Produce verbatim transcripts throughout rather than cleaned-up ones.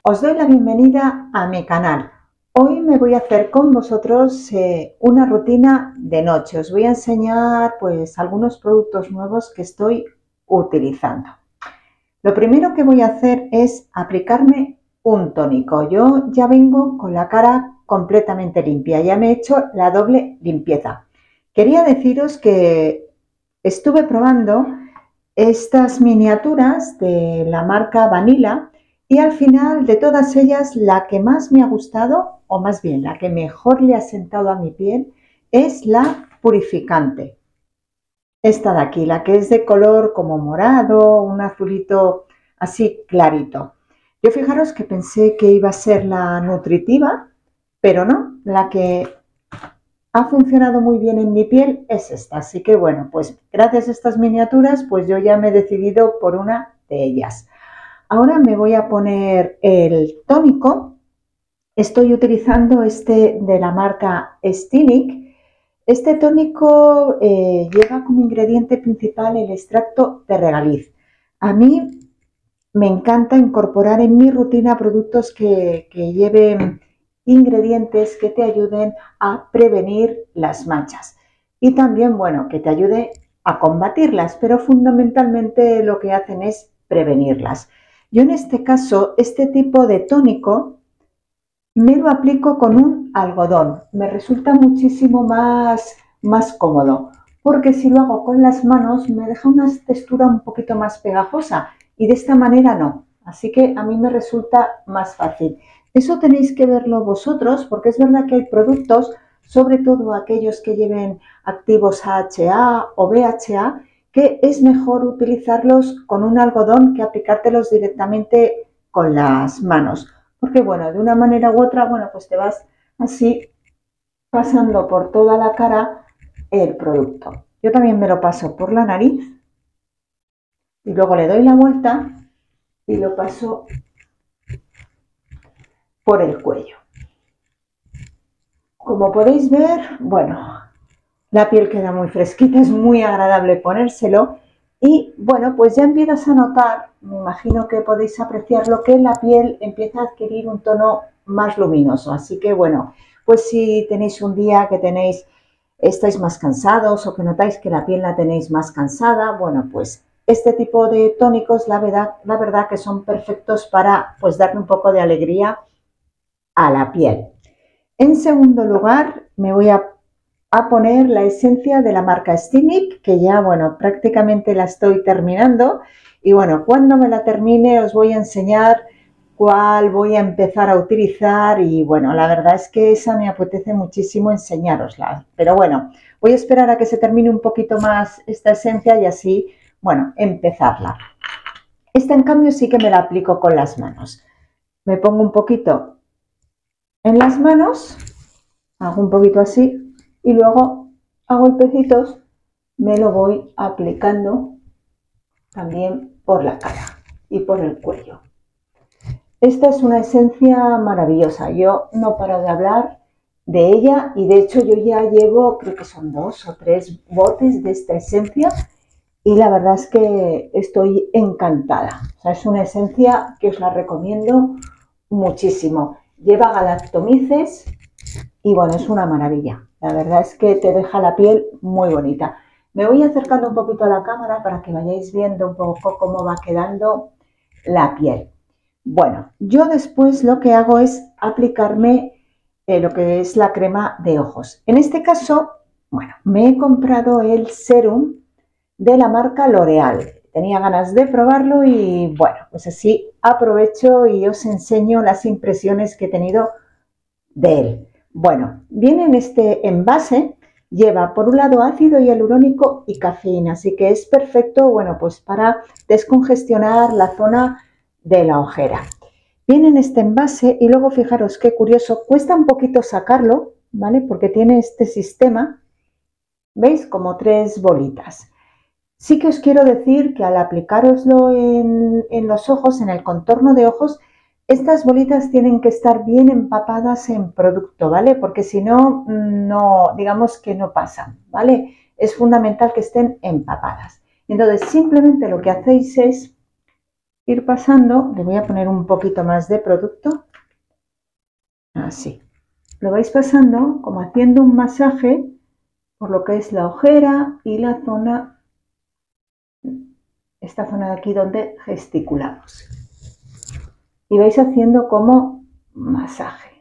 Os doy la bienvenida a mi canal. Hoy me voy a hacer con vosotros eh, una rutina de noche. Os voy a enseñar pues algunos productos nuevos que estoy utilizando. Lo primero que voy a hacer es aplicarme un tónico. Yo ya vengo con la cara completamente limpia, ya me he hecho la doble limpieza. Quería deciros que estuve probando estas miniaturas de la marca Vanilla y al final de todas ellas la que más me ha gustado, o más bien la que mejor le ha sentado a mi piel, es la purificante. Esta de aquí, la que es de color como morado, un azulito así clarito. Yo fijaros que pensé que iba a ser la nutritiva, pero no, la que ha funcionado muy bien en mi piel es esta. Así que bueno, pues gracias a estas miniaturas, pues yo ya me he decidido por una de ellas. Ahora me voy a poner el tónico. Estoy utilizando este de la marca Stinic. Este tónico eh, lleva como ingrediente principal el extracto de regaliz. A mí me encanta incorporar en mi rutina productos que, que lleven ingredientes que te ayuden a prevenir las manchas y también, bueno, que te ayude a combatirlas, pero fundamentalmente lo que hacen es prevenirlas. Yo en este caso, este tipo de tónico me lo aplico con un algodón. Me resulta muchísimo más, más cómodo, porque si lo hago con las manos me deja una textura un poquito más pegajosa y de esta manera no. Así que a mí me resulta más fácil. Eso tenéis que verlo vosotros, porque es verdad que hay productos, sobre todo aquellos que lleven activos A H A o B H A, que es mejor utilizarlos con un algodón que aplicártelos directamente con las manos. Porque bueno, de una manera u otra, bueno, pues te vas así pasando por toda la cara el producto. Yo también me lo paso por la nariz y luego le doy la vuelta y lo paso por el cuello. Como podéis ver, bueno, la piel queda muy fresquita, es muy agradable ponérselo y bueno, pues ya empiezas a notar, me imagino que podéis apreciarlo, que la piel empieza a adquirir un tono más luminoso. Así que bueno, pues si tenéis un día que tenéis, estáis más cansados o que notáis que la piel la tenéis más cansada, bueno, pues este tipo de tónicos, la verdad, la verdad que son perfectos para pues darle un poco de alegría a la piel. En segundo lugar, me voy a, a poner la esencia de la marca Stinic, que ya, bueno, prácticamente la estoy terminando. Y bueno, cuando me la termine os voy a enseñar cuál voy a empezar a utilizar. Y bueno, la verdad es que esa me apetece muchísimo enseñárosla. Pero bueno, voy a esperar a que se termine un poquito más esta esencia y así, bueno, empezarla. Esta, en cambio, sí que me la aplico con las manos. Me pongo un poquito en las manos, hago un poquito así y luego a golpecitos me lo voy aplicando también por la cara y por el cuello. Esta es una esencia maravillosa, yo no paro de hablar de ella y de hecho yo ya llevo, creo que son dos o tres botes de esta esencia y la verdad es que estoy encantada. O sea, es una esencia que os la recomiendo muchísimo. Lleva galactomices y bueno, es una maravilla. La verdad es que te deja la piel muy bonita. Me voy acercando un poquito a la cámara para que vayáis viendo un poco cómo va quedando la piel. Bueno, yo después lo que hago es aplicarme eh, lo que es la crema de ojos. En este caso, bueno, me he comprado el serum de la marca L'Oreal. Tenía ganas de probarlo y bueno, pues así aprovecho y os enseño las impresiones que he tenido de él. Bueno, viene en este envase, lleva por un lado ácido hialurónico y cafeína, así que es perfecto, bueno, pues para descongestionar la zona de la ojera. Viene en este envase y luego fijaros qué curioso, cuesta un poquito sacarlo, ¿vale? Porque tiene este sistema, ¿veis? Como tres bolitas. Sí que os quiero decir que al aplicároslo en, en los ojos, en el contorno de ojos, estas bolitas tienen que estar bien empapadas en producto, ¿vale? Porque si no, no, digamos que no pasan, ¿vale? Es fundamental que estén empapadas. Entonces, simplemente lo que hacéis es ir pasando, le voy a poner un poquito más de producto, así, lo vais pasando como haciendo un masaje por lo que es la ojera y la zona, esta zona de aquí donde gesticulamos, y vais haciendo como masaje.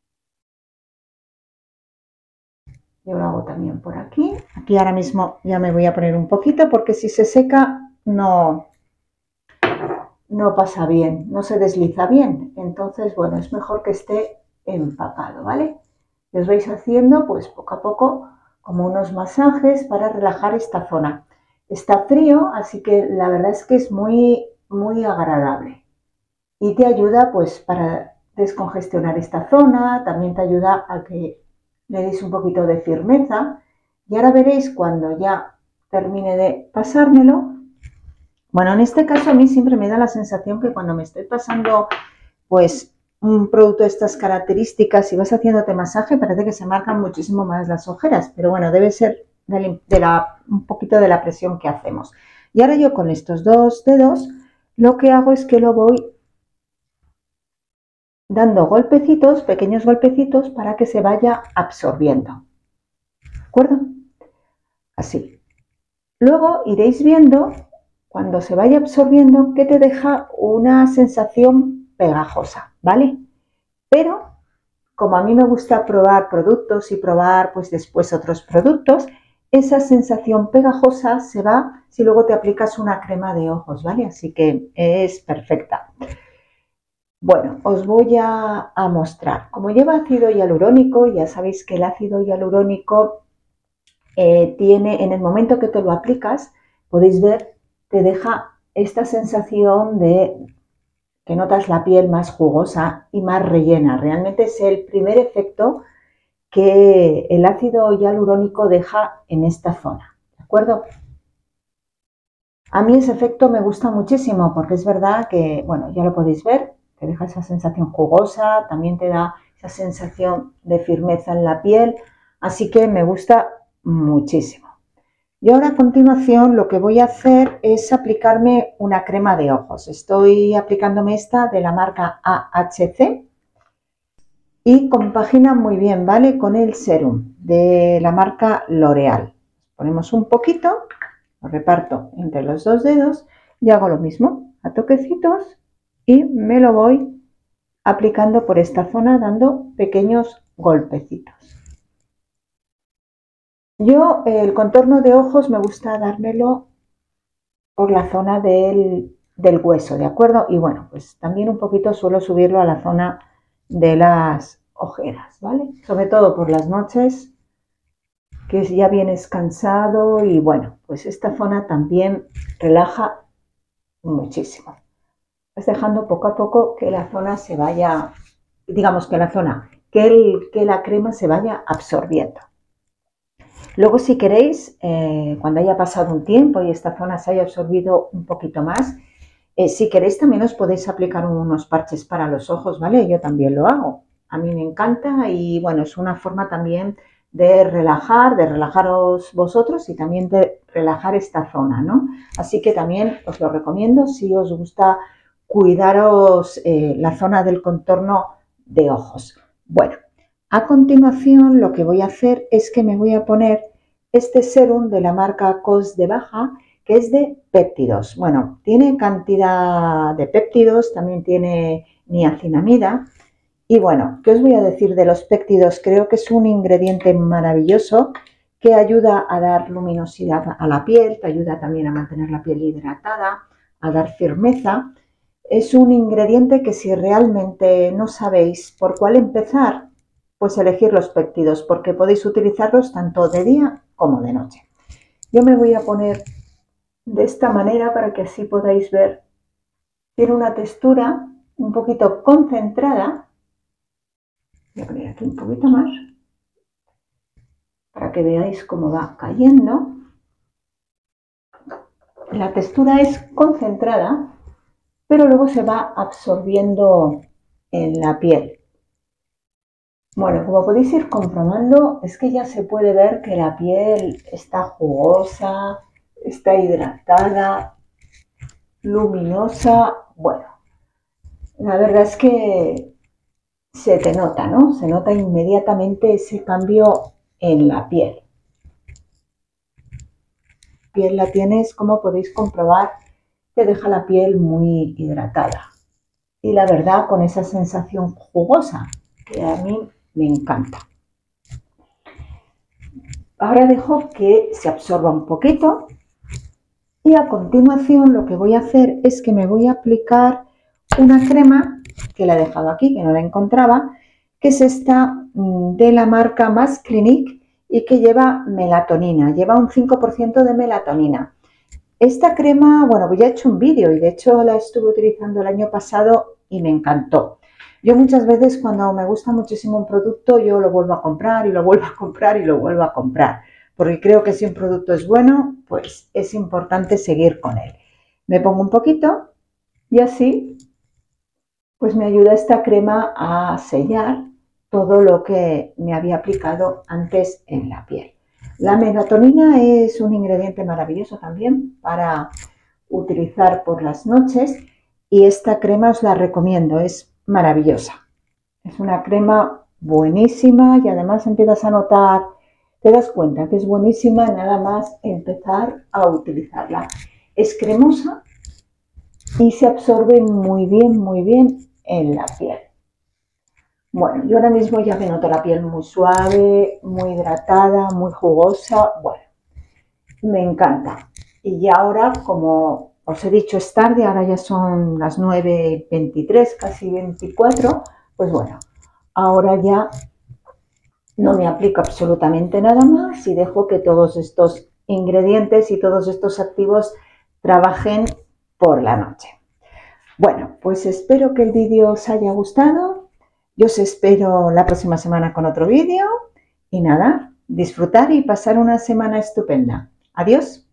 Yo lo hago también por aquí. Aquí ahora mismo ya me voy a poner un poquito porque si se seca no, no pasa bien, no se desliza bien. Entonces, bueno, es mejor que esté empapado, ¿vale? Y os vais haciendo pues poco a poco como unos masajes para relajar esta zona. Está frío, así que la verdad es que es muy, muy agradable. Y te ayuda pues para descongestionar esta zona, también te ayuda a que le deis un poquito de firmeza. Y ahora veréis cuando ya termine de pasármelo. Bueno, en este caso a mí siempre me da la sensación que cuando me estoy pasando pues un producto de estas características y vas haciéndote masaje, parece que se marcan muchísimo más las ojeras, pero bueno, debe ser de, de la, un poquito de la presión que hacemos. Y ahora yo con estos dos dedos lo que hago es que lo voy dando golpecitos, pequeños golpecitos para que se vaya absorbiendo, ¿de acuerdo? Así. Luego iréis viendo, cuando se vaya absorbiendo, que te deja una sensación pegajosa, ¿vale? Pero, como a mí me gusta probar productos y probar pues después otros productos, esa sensación pegajosa se va si luego te aplicas una crema de ojos, ¿vale? Así que es perfecta. Bueno, os voy a, a mostrar. Como lleva ácido hialurónico, ya sabéis que el ácido hialurónico eh, tiene, en el momento que te lo aplicas, podéis ver, te deja esta sensación de que notas la piel más jugosa y más rellena. Realmente es el primer efecto que el ácido hialurónico deja en esta zona, ¿de acuerdo? A mí ese efecto me gusta muchísimo porque es verdad que, bueno, ya lo podéis ver, te deja esa sensación jugosa, también te da esa sensación de firmeza en la piel, así que me gusta muchísimo. Y ahora a continuación lo que voy a hacer es aplicarme una crema de ojos. Estoy aplicándome esta de la marca A H C y compagina muy bien, ¿vale? Con el serum de la marca L'Oreal. Ponemos un poquito, lo reparto entre los dos dedos y hago lo mismo, a toquecitos, y me lo voy aplicando por esta zona dando pequeños golpecitos. Yo el contorno de ojos me gusta dármelo por la zona del, del hueso, ¿de acuerdo? Y bueno, pues también un poquito suelo subirlo a la zona de las ojeras, ¿vale? Sobre todo por las noches, que ya vienes cansado y bueno, pues esta zona también relaja muchísimo. Vas dejando poco a poco que la zona se vaya, digamos que la zona, que, el, que la crema se vaya absorbiendo. Luego, si queréis, eh, cuando haya pasado un tiempo y esta zona se haya absorbido un poquito más, eh, si queréis también os podéis aplicar unos parches para los ojos, ¿vale? Yo también lo hago. A mí me encanta y bueno, es una forma también de relajar, de relajaros vosotros y también de relajar esta zona, ¿no? Así que también os lo recomiendo si os gusta cuidaros eh, la zona del contorno de ojos. Bueno, a continuación lo que voy a hacer es que me voy a poner este serum de la marca Cos de Baja, que es de péptidos. Bueno, tiene cantidad de péptidos, también tiene niacinamida. Y bueno, ¿qué os voy a decir de los péptidos? Creo que es un ingrediente maravilloso que ayuda a dar luminosidad a la piel, te ayuda también a mantener la piel hidratada, a dar firmeza. Es un ingrediente que si realmente no sabéis por cuál empezar, pues elegir los péptidos, porque podéis utilizarlos tanto de día como de noche. Yo me voy a poner de esta manera para que así podáis ver. Tiene una textura un poquito concentrada. Voy a poner aquí un poquito más para que veáis cómo va cayendo. La textura es concentrada, pero luego se va absorbiendo en la piel. Bueno, como podéis ir comprobando, es que ya se puede ver que la piel está jugosa, está hidratada luminosa. Bueno, la verdad es que se te nota, ¿no? Se nota inmediatamente ese cambio en la piel. La piel la tienes, como podéis comprobar, te deja la piel muy hidratada. Y la verdad, con esa sensación jugosa, que a mí me encanta. Ahora dejo que se absorba un poquito. Y a continuación lo que voy a hacer es que me voy a aplicar una crema, que la he dejado aquí, que no la encontraba, que es esta de la marca Max Clinique y que lleva melatonina, lleva un cinco por ciento de melatonina. Esta crema, bueno, pues ya he hecho un vídeo y de hecho la estuve utilizando el año pasado y me encantó. Yo muchas veces cuando me gusta muchísimo un producto, yo lo vuelvo a comprar y lo vuelvo a comprar y lo vuelvo a comprar. Porque creo que si un producto es bueno, pues es importante seguir con él. Me pongo un poquito y así pues me ayuda esta crema a sellar todo lo que me había aplicado antes en la piel. La melatonina es un ingrediente maravilloso también para utilizar por las noches y esta crema os la recomiendo, es maravillosa. Es una crema buenísima y además empiezas a notar, te das cuenta que es buenísima nada más empezar a utilizarla. Es cremosa y se absorbe muy bien, muy bien en la piel. Bueno, yo ahora mismo ya me noto la piel muy suave, muy hidratada, muy jugosa. Bueno, me encanta. Y ya ahora, como os he dicho, es tarde, ahora ya son las nueve veintitrés, casi veinticuatro, pues bueno, ahora ya no me aplico absolutamente nada más y dejo que todos estos ingredientes y todos estos activos trabajen por la noche. Bueno, pues espero que el vídeo os haya gustado. Yo os espero la próxima semana con otro vídeo. Y nada, disfrutar y pasar una semana estupenda. Adiós.